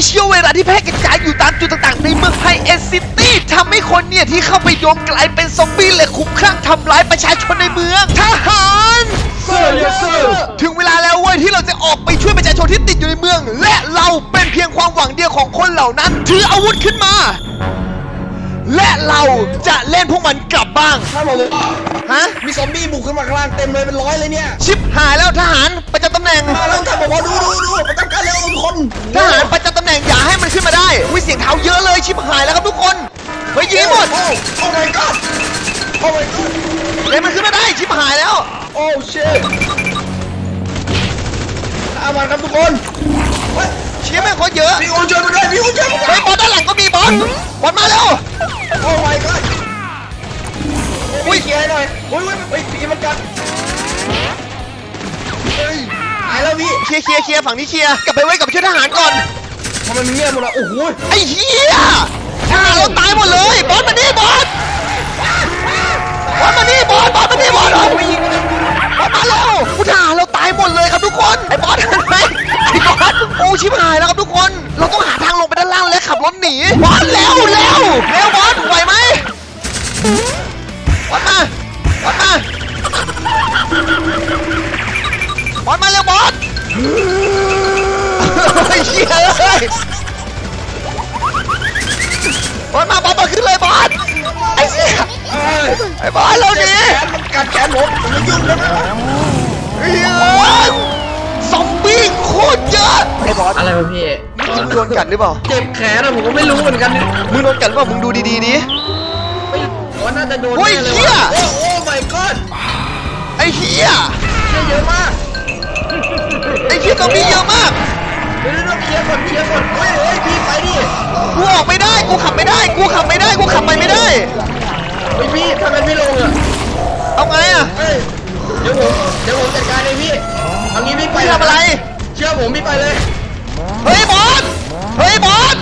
เชื้อไวรัสที่แพร่กระจายอยู่ตามจุดต่างๆในเมืองไฮเอ็นซิตี้ทำให้คนเนี่ยที่เข้าไปโยงกลายเป็นซอมบี้และคุ้มคลั่งทำร้ายประชาชนในเมืองทหารถึงเวลาแล้วเว้ยที่เราจะออกไปช่วยประชาชนที่ติดอยู่ในเมืองและเราเป็นเพียงความหวังเดียวของคนเหล่านั้นถืออาวุธขึ้นมาและเราจะเล่นพวกมันกลับบ้างถ้าเราเลยฮะมีซอมบี้บุกขึ้นมาข้างล่างเต็มเลยเป็นร้อยเลยเนี่ยชิบหายแล้วทหารประจำตำแหน่งมาแล้วท่านบอกว่าดูประจำการเร็วทุกคนทหารประจำตำแหน่งอย่าให้มันขึ้นมาได้วิเสียงเท้าเยอะเลยชิบหายแล้วครับทุกคนเฮ้ยยิงหมดโอ้ my god โอ้ my god เลยมันขึ้นมาได้ชิบหายแล้วโอ้เชิตอามันครับทุกคนเชี่ยแม่งโคตรเยอะพี่อุ่นช่วยมาด้วยพี่อุ่นช่วยมาด้วยบอลด้านหลังก็มีบอลมาเร็วโอ้ my god อุ้ยเคลียร์หน่อยอุ้ยผีมันกัดหายแล้วพี่เคลียร์ฝั่งนี้เคลียร์กลับไปไว้กับช่วยทหารก่อนทำไมมันเงียบหมดละโอ้โหไอ้เหี้ยเราตายหมดเลยบอลมานี่บอลมานี่บอลมานี่บอลมาแล้วผู้ทหารเราตายหมดเลยครับทุกคนไอ้บอลเห็นไหมไอ้บอลโอ้ชิบหายแล้วครับทุกคนเราต้องหาทางลงไปด้านล่างและขับรถหนีบอลเร็วบอลไหวไหมบอลมาเร็วบอลเฮ้ยเชี่ยเลยบอลขึ้นเลยบอลไอ้เชี่ยไอ้บอลเราหนีมันกัดแขนผมไม่ยุ่งเลยนะซอมบี้โคตรเยอะไอ้บอลอะไรวะพี่มึงโดนกัดหรือเปล่าเจ็บแขนอะผมก็ไม่รู้เหมือนกันมึงโดนกัดหรือเปล่ามึงดูดีๆดิว่าน่าจะโดนโอ้ยเชี่ยโอ้ my god ไอ้เชี่ยเยอะมากไอ้เชี่ยซอมบี้เยอะมากเดี๋ยวเคลียร์ก่อนเฮ้ยพี่ไปดิกูออกไม่ได้กูขับไปไม่ได้กูขับไปไม่ได้พี่ทำไมไม่ลงอ่ะเอาไงอ่ะเดี๋ยวผมจัดการเลยพี่เอางี้พี่ไปทำอะไรเชื่อผมพี่ไปเลยเฮ้ยบอลไอ้บอล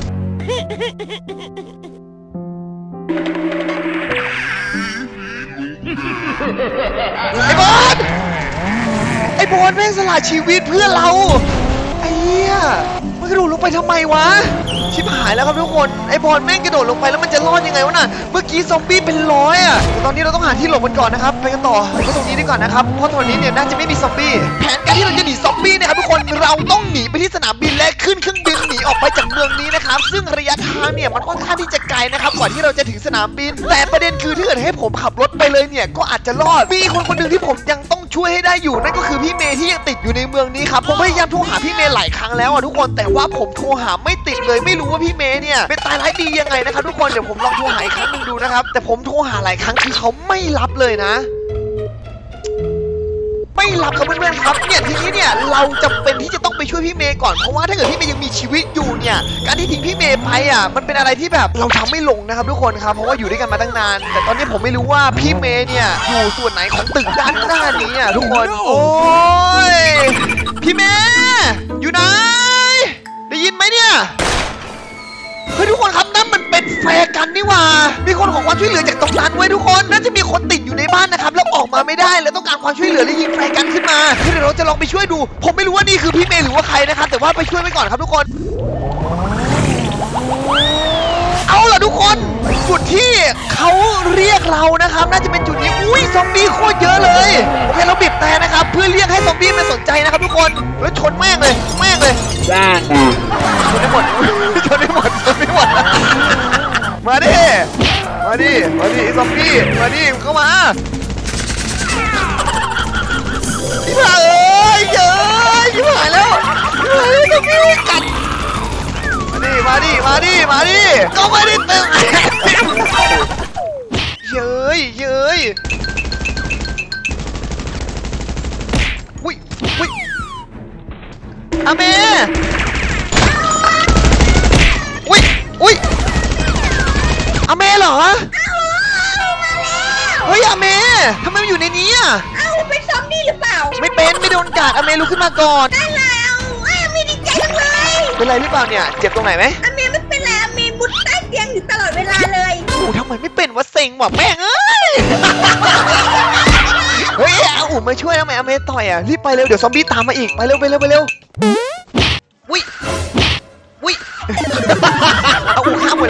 แม่งสละชีวิตเพื่อเราไอ้เหี้ยมันกระโดดลงไปทำไมวะชิบหายแล้วครับทุกคนไอ้บอลแม่งกระโดดลงไปแล้วมันจะรอดยังไงวะน่ะเมื่อกี้ซอมบี้เป็นร้อยอ่ะตอนนี้เราต้องหาที่หลบกันก่อนนะครับไปกันต่อไปตรงนี้ดีกว่านะครับเพราะตอนนี้เนี่ยน่าจะไม่มีซอมบี้แผนการที่เราจะหนีซอมบี้นะครับทุกคนเราต้องหนีไปที่สนามบินและขึ้นเครื่องบินหนีออกไปจากเมืองนี้นะครับซึ่งระยะทางเนี่ยมันค่อนข้างที่จะไกลนะครับกว่าที่เราจะถึงสนามบินแต่ประเด็นคือถ้าเกิดให้ผมขับรถไปเลยเนี่ยก็อาจจะรอดมีคนหนึ่งที่ผมยังต้องช่วยให้ได้อยู่นั่นก็คือพี่เมย์ที่ยังติดอยู่ในเมืองนี้ครับผมพยายามโทรหาพี่เมย์หลายครั้งแล้วอ่ะทุกคนแต่ว่าผมโทรหาไม่ติดเลยไม่รู้ว่าพี่เมย์เนี่ยเป็นตายร้ายดียังไงนะครับทุกคนเดี๋ยวผมลองโทรหาอีกครั้งนึงดูนะครับแต่ผมโทรหาหลายครั้งคือเขาไม่รับเลยนะไม่รับครับเพื่อนๆครับเนี่ยทีนี้เนี่ยเราจำเป็นที่จะต้องไปช่วยพี่เมย์ก่อนเพราะว่าถ้าเกิดพี่เมย์ยังมีชีวิตอยู่เนี่ยการที่ทิ้งพี่เมย์ไปอ่ะมันเป็นอะไรที่แบบเราทำไม่ลงนะครับทุกคนครับเพราะว่าอยู่ด้วยกันมาตั้งนานแต่ตอนนี้ผมไม่รู้ว่าพี่เมย์เนี่ยอยู่ส่วนไหนของตึกด้านหน้านี้อ่ะทุกคนโอ้ยพี่เมย์อยู่ไหนได้ยินไหมเนี่ยเฮ้ยทุกคนครับนั่นมันเป็นแฟร์กันนี่หว่ามีคนขอความช่วยเหลือจากตรงนั้นไว้ทุกคนน่าจะมีคนติดอยู่ในบ้านนะครับแล้วออกมาไม่ได้แล้วต้องการความช่วยเหลือและยิงแฟร์กันขึ้นมาเดี๋ยวเราจะลองไปช่วยดูผมไม่รู้ว่านี่คือพี่เมย์หรือว่าใครนะครับแต่ว่าไปช่วยไปก่อนครับทุกคนเอาล่ะทุกคนจุดที่เขาเรียกเรานะครับน่าจะเป็นจุดนี้อุ้ยซอมบี้โคตรเยอะเลยโอเคเราบีบแต่นะครับเพื่อเรียกให้ซอมบี้ไม่สนใจนะครับทุกคนแล้วชนแม่งเลยได้ชนได้หมดมาดิไอ้ซอมบี้มาดิเข้ามาพี่ผ่าเอ้ยเยอะพี่ผ่าแล้วซอมบี้กัดมาดิก็ไม่ได้ตึงเย้ยอุ้ยอาเมอุ้ยอาเมเหรอเฮ้ยอาเมทำไมมันอยู่ในนี้อ่ะเป็นซอมบี้หรือเปล่าไม่โดนกัดอาเมลุกขึ้นมาก่อนได้แล้วอาเมดีใจจังเลยเป็นไรหรือเปล่าเนี่ยเจ็บตรงไหนไหมอาเมไม่เป็นไรอาเมมุดใต้เตียงอยู่ตลอดเวลาเลยโอ้ทำไมไม่เป็นวะเซ็งว่ะแม่งเอ้ยเฮ้ยเอาอุ่มมาช่วยทำไมอาเมต่อยอ่ะรีบไปเร็วเดี๋ยวซอมบี้ตามมาอีกไปเร็วอุ้ย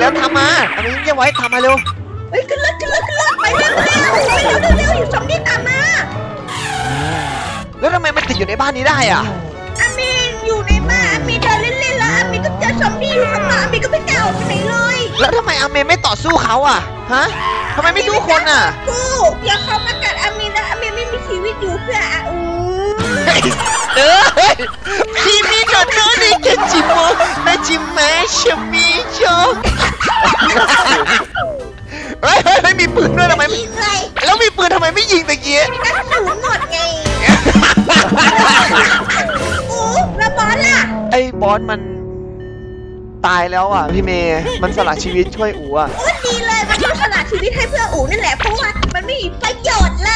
แล้วทำมาเอาไปเงียบไว้ทำมาเร็วเฮ้ยขึ้นรถไปเร็วอยู่ซอมบี้ตามมาแล้วทำไมมันติดอยู่ในบ้านนี้ได้อ่ะอามีอยู่ในบ้านอามีเดินเล่นๆแล้วอามีก็เจอซอมบี้อยู่ข้างหลังอามีก็ไม่กล้าออกไปไหนเลยแล้วทำไมอาเมไม่ต่อสู้เขาอ่ะฮะทำไมไม่สู้คนอ่ะกูอย่าเข้ามากัดอามีนะอามีไม่มีชีวิตอยู่เพื่ออาอูพี่มีโดนน้องนี่แค่จิมโมแม่จิมแม่ชมีโจเฮ้ยไม่มีปืนด้วยทำไมยิงเลยแล้วมีปืนทำไมไม่ยิงตะกี้กระสุนหมดไงอูแล้วบอสล่ะไอ้บอสมันตายแล้วอ่ะพี่เมย์มันสละชีวิตช่วยอู๋อ่ะโอ้ดีเลยมันต้องสละชีวิตให้เพื่ออูนั่นแหละเพราะว่ามันไม่มีประโยชน์เลย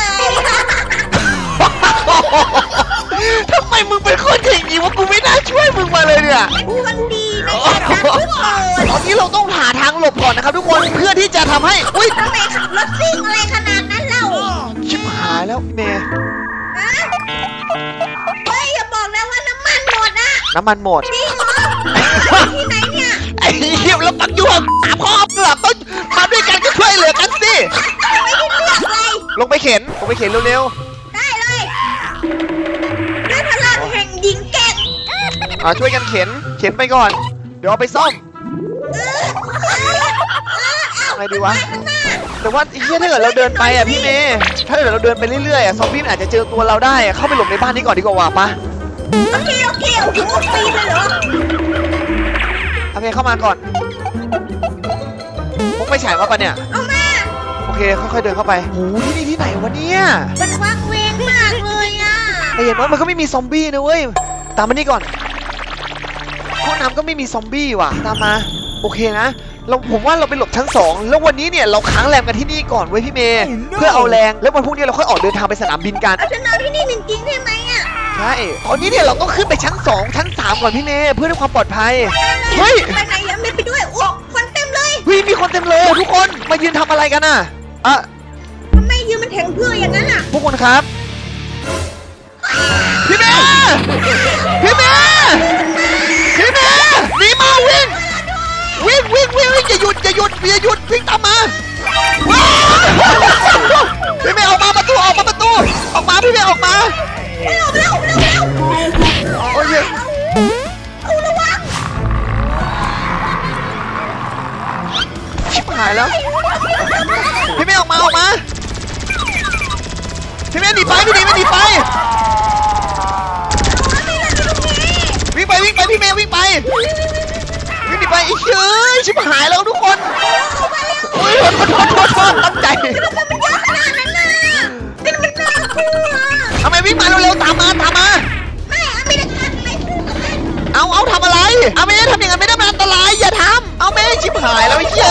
ทำไมมึงเป็นคนอย่างนี้วะกูไม่น่าช่วยมึงมาเลยเนี่ยคนดีในการรักทุกคนตอนนี้เราต้องหาทางหลบก่อนนะครับทุกคนเพื่อที่จะทำให้อุ้ยทำไมขับรถซิ่งอะไรขนาดนั้นเล่าชิบหายแล้วเมย์ฮะเฮ้ยอย่าบอกนะว่าน้ำมันหมดอะน้ำมันหมดจริงเหรอที่ไหนเนี่ยไอ้เหี้ยแล้วปักยวงหาพ่อเปลือกต้องมาด้วยกันก็ช่วยเหลือกันสิไม่ได้เลือกเลยลงไปเข็นเร็วได้เลยด้วยพลังแห่งหญิงแกร่งช่วยกันเข็นไปก่อนเดี๋ยวเอาไปซ่อมไงดีวะแต่ว่าไอ้เหี้ยถ้าเกิดเราเดินไปอ่ะพี่เมย์ถ้าเกิดเราเดินไปเรื่อยๆอ่ะซอมบี้มันอาจจะเจอตัวเราได้อ่ะเข้าไปหลบในบ้านนี้ก่อนดีกว่าว่ะปะโอเคโอ้โหปีเลยเหรอโอเคเข้ามาก่อนพกไฟฉายมาปะเนี่ยเอามาโอเคค่อยๆเดินเข้าไปโอ้โหที่นี่ที่ไหนวะเนี่ยมันวักเวงมากเลยอ่ะแต่อย่างน้อยมันก็ไม่มีซอมบี้นะเว้ยตามมานี่ก่อนห้องน้ำก็ไม่มีซอมบี้ว่ะตามมาโอเคนะผมว่าเราไปหลบชั้น2แล้ววันนี้เนี่ยเราค้างแรมกันที่นี่ก่อนเว้ยพี่เมย์เพื่อเอาแรงแล้ววันพรุ่งนี้เราค่อยออกเดินทางไปสนามบินกันเอาจะนอนที่นี่จริงๆได้ไหมอ่ะใช่ตอนนี้เนี่ยเราต้องขึ้นไปชั้น2ชั้น3ก่อนพี่เมย์เพื่อความปลอดภัยเฮ้ยไปไหนยังไม่ไปด้วยโอ้คนเต็มเลยเฮ้ยมีคนเต็มเลยทุกคนมายืนทำอะไรกันอ่ะทำไมยืนมันแข็งเพื่ออย่างนั้นอ่ะพวกคุณครับพี่เมย์พี่เมย์หนีมาวิ่งอย่าหยุดวิ่งตามมาพี่เมย์ออกมาประตูออกมาพี่เมย์ออกมาเร็วโอ้ยเอาระวังชิบหายแล้วพี่เมย์ออกมาพี่เมย์หนีไปพี่หนีไปวิ่งไปพี่เมย์วิ่งไปหนีไปอีกเฮ้ยชิบหายแล้วทุกคนโอ้ยโทษตั้งใจมันเยอะขนาดนั้นน่ะเป็นมันน่ากลัวทำไมวิ่งมาเร็วๆตามมาไม่ไม่ได้ทันไม่ทันเอาทำอะไรเอาไม่ได้ทำอย่างนั้นไม่ได้มันอันตรายอย่าทำเอาไม่ชิบหายแล้วไอ้เหี้ย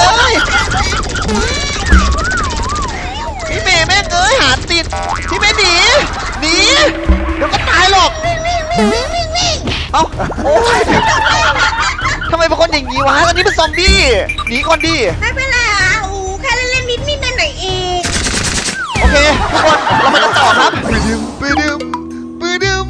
พี่เมย์แม่งเอ้ยหาติดพี่เมย์หนีเดี๋ยวก็ตายหรอกวิ่งเอาโอ้ยทำไมเป็นคนอย่างนี้วะตอนนี้เป็นซอมบี้หนีก่อนดิไม่เป็นไรอ่ะอูแค่เล่นนิดหน่อยเองโอเคทุกคนเรามากันต่อครับปืดึม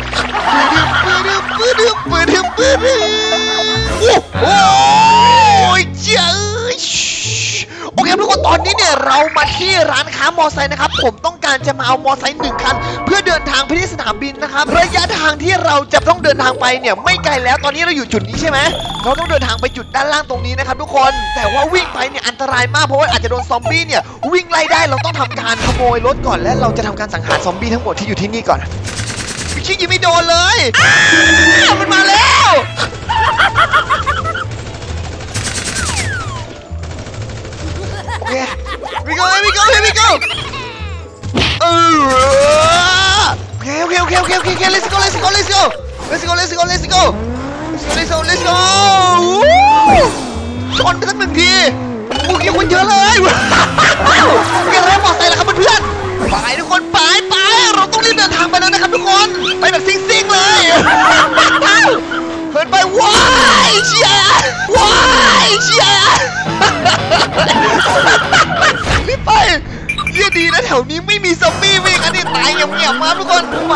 โอ้ยเจ้ยโอเคทุกคนตอนนี้เนี่ยเรามาที่ร้านค้ามอไซค์นะครับผมต้องการจะมาเอามอไซค์1 คันเพื่อเดินทางไปที่สนามบินนะครับระยะทางที่เราจะต้องเดินทางไปเนี่ยไม่ไกลแล้วตอนนี้เราอยู่จุดนี้ใช่ไหมเราต้องเดินทางไปจุดด้านล่างตรงนี้นะครับทุกคนแต่ว่าวิ่งไปเนี่ยอันตรายมากเพราะว่าอาจจะโดนซอมบี้เนี่ยวิ่งไล่ได้เราต้องทำการขโมยรถก่อนและเราจะทำการสังหารซอมบี้ทั้งหมดที่อยู่ที่นี่ก่อนชิคกี้ไม่โดนเลยมันมาแล้วโอเค we go here we go โอเค let's goชนไปสัก1 ทีโอเคคนเยอะเลยเรียกอะไรมอไซค์แล้วครับเพื่อนๆไปทุกคนไปเราต้องรีบเดินทางไปแล้วนะครับทุกคนไปแบบซิ่งๆเลยเหินไปว้ายเชียรีบไปเยี่ยดีนะแถวนี้ไม่มีซอมบี้วิ่งอันนี้ตายเงียบๆมาทุกคนไป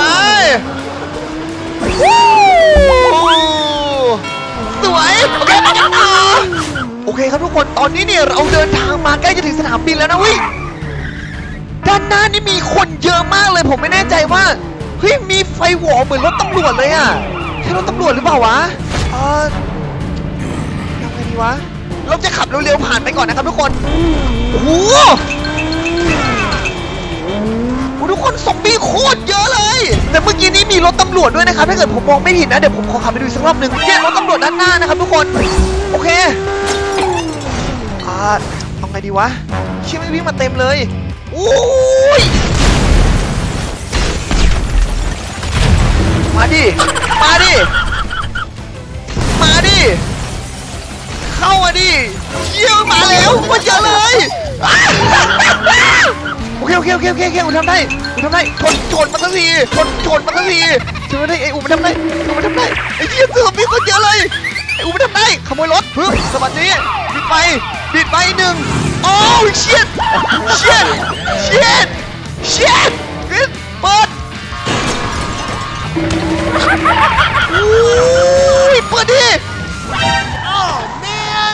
สวยโอเคมากันต่อโอเคครับทุกคนตอนนี้เนี่ยเราเดินทางมาใกล้จะถึงสนามบินแล้วนะเว้ยด้านหน้านี่มีคนเยอะมากเลยผมไม่แน่ใจว่าเฮ้ยมีไฟหวอเหมือนรถตำรวจเลยอ่ะใช่รถตำรวจหรือเปล่าวะยังไงดีวะเราจะขับเร็วๆผ่านไปก่อนนะครับทุกคนโอ้โหทุกคนซอมบี้โคตรเยอะเลยแต่เมื่อกี้นี้มีรถตำรวจด้วยนะครับถ้าเกิดผมมองไม่ผิดนะเดี๋ยวผมขอขับไปดูอีกสักรอบหนึ่งเนี่ยรถตำรวจด้านหน้านะครับทุกคนโอเคเอาไงดีวะเชี่ยไม่วิ่งมาเต็มเลยโอ้ยมาดิมาดิมาดิเข้ามาดิเชี่ยมาแล้วมันเยอะเลยโอเคผมทำได้ชนมันสักทีชนมันสักทีช่วยได้ไอ้อูมันทำได้ไอ้เหี้ยซอมบี้คนเยอะเลยไอ้อูมันทำได้ขโมยรถปึ๊บสวัสดีบิดไปหนึ่งโอ้เชียดเปิดเปิดดิโอ้แมน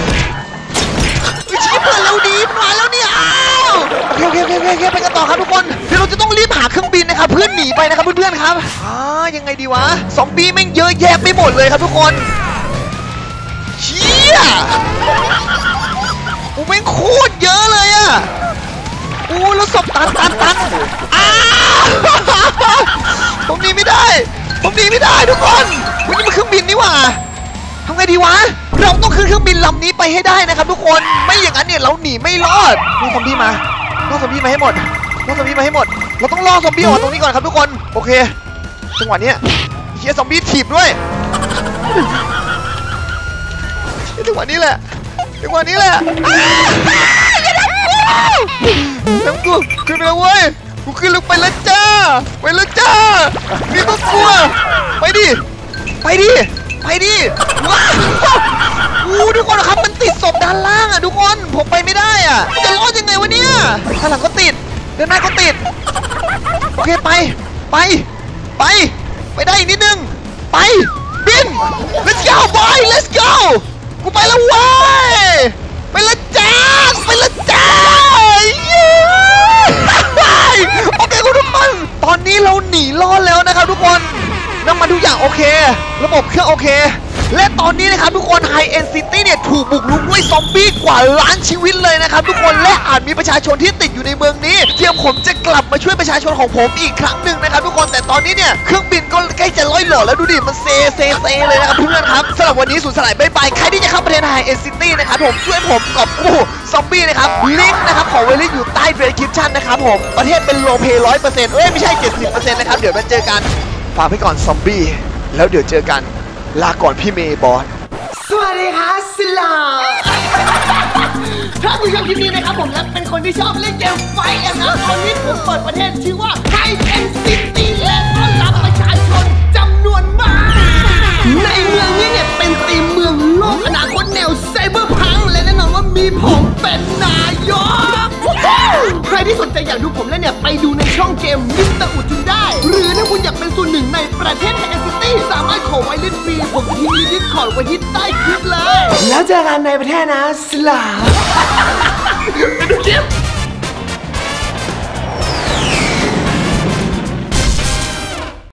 ชี้เปิดเร็วดีมันมาแล้วเนี่ยโอเคไปกันต่อครับทุกคนเดี๋ยวเราจะต้องรีบหาเครื่องบินนะครับเพื่อหนีไปนะครับเพื่อนๆครับยังไงดีวะซอมบี้แม่งเยอะแยะไปหมดเลยครับทุกคนเชี่ยโอ้แม่งโคตรเยอะเลยอะโอ้แล้วศพตันผมหนีไม่ได้ทุกคนวันนี้มันเครื่องบินนี่หว่าทำไงดีวะเราต้องขึ้นเครื่องบินลำนี้ไปให้ได้นะครับทุกคนไม่อย่างนั้นเนี่ยเราหนีไม่รอดล่อซอมบี้มาให้หมดเราต้องล่อซอมบี้ออกตรงนี้ก่อนครับทุกคนโอเคจังหวะนี้เฮียซอมบี้ถีบด้วยจังหวะนี้แหละน้ำกูขึ้นไปแล้วเว้ยกูขึ้นลงไปแล้วจ้ามีก็กลัวไปดิว้าวทุกคนครับมันติดศพด้านล่างอ่ะทุกคนผมไปไม่ได้อ่ะจะรอดยังไงวะเนี่ยข้างหลังก็ติดด้านหน้าก็ติดโอเคไปได้อีกนิดนึงไปบิน let's go boy let's go กูไปแล้วเว้ยไปแล้วจ้าโอเคคุณทุกคนตอนนี้เราหนีรอดแล้วนะครับทุกคนน้ำมันทุกอย่างโอเคระบบเครื่องโอเคและตอนนี้นะครับทุกคนไฮเอ็นซิตี้เนี่ยถูกบุกรุกด้วยซอมบี้กว่าล้านชีวิตเลยนะครับทุกคนและอาจมีประชาชนที่ติดอยู่ในเมืองนี้เดี๋ยวผมจะกลับมาช่วยประชาชนของผมอีกครั้งหนึ่งนะครับทุกคนแต่ตอนนี้เนี่ยเครื่องบินก็ใกล้จะล่อยหล่อแล้วดูดิมันเซเลยนะครับเพื่อนครับสำหรับวันนี้สุดสลายบายบายใครที่จะเข้าประเทศไฮเอ็นซิตี้นะครับผมช่วยผมกอบกู้ซอมบี้นะครับลิงก์นะครับของเวลิอยู่ใต้เดสคริปชั่นนะครับผมประเทศเป็นโลเพย์ 100%ไม่ใช่ 70% นะครับเดี๋ยวมาเจอกันฝากไปก่อนซอมบี้แล้วเดี๋ยวเจอกันลาก่อนพี่เมย์บอสสวัสดีค่ะสิลาถ้าคุณชอบคลิปนี้นะครับผมและเป็นคนที่ชอบเล่นเกมไฟท์นะตอนนี้ผมเปิดประเทศชื่อว่าไฮเอ็นซิตี้และต้อนรับประชาชนจำนวนมากในเมืองนี้เนี่ยเป็นธีมเมืองโลกอนาคตแนวไซเบอร์พังและแน่นอนว่ามีผมเป็นนายกใครที่สนใจอยากดูผมเล่นเนี่ยไปดูในช่องเกมมิสเตอร์อุจุนได้หรือถ้าคุณอยากเป็นส่วนหนึ่งในประเทศไฮเอ็นซิตี้สามารถขอไว้เล่นฟรีผมทิ้งลิงก์ดิสคอร์ดไว้ที่ใต้คลิปเลยแล้วเจอกันในประเทศนะสลาไปดูคลิป